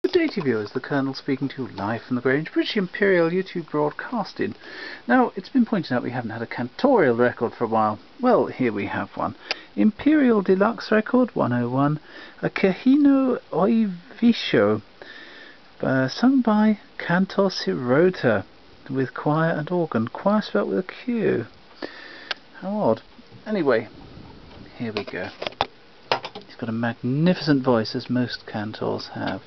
Good day to you viewers, the Colonel speaking to you live from the Grange, British Imperial YouTube broadcasting. Now, it's been pointed out we haven't had a Cantorial record for a while. Well, here we have one. Imperial Deluxe Record 101, a Kihino Oivicho, sung by Cantor Sirota, with Quire and organ. Quire spelt with a Q. How odd. Anyway, here we go. He's got a magnificent voice, as most cantors have.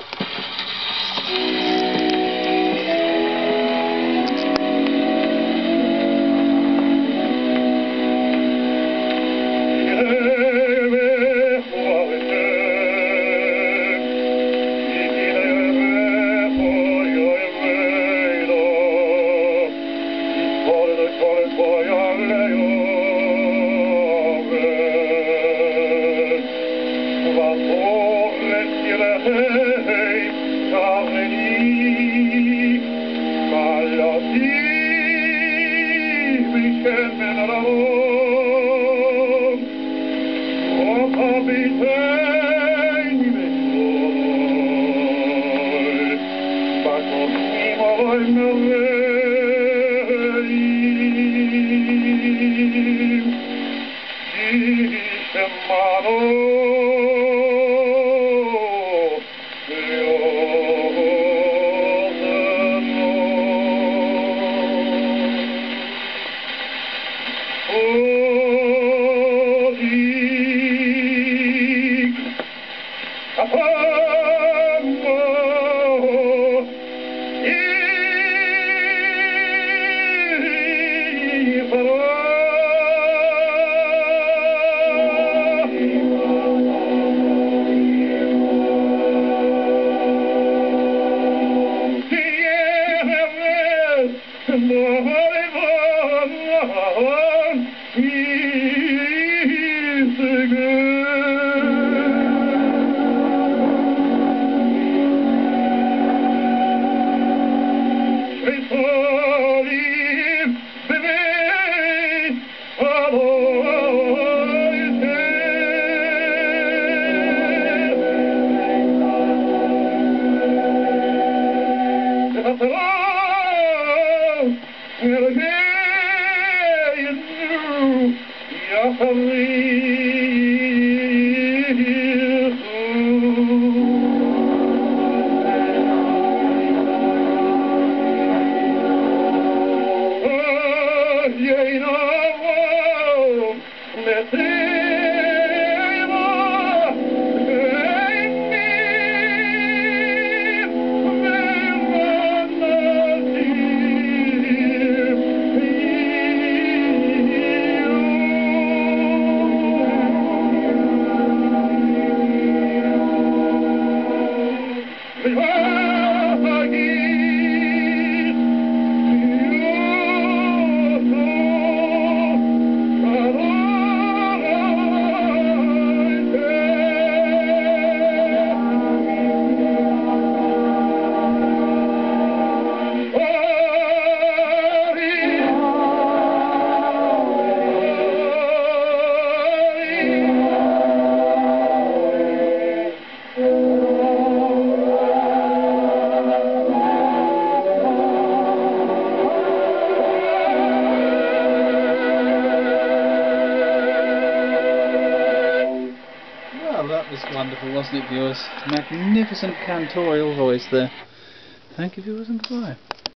That was wonderful, wasn't it, viewers? Magnificent cantorial voice there. Thank you, viewers, and goodbye.